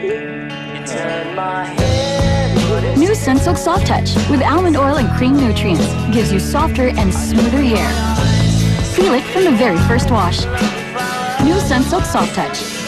New Sunsilk Soft Touch with almond oil and cream nutrients gives you softer and smoother hair. Feel it from the very first wash. New Sunsilk Soft Touch.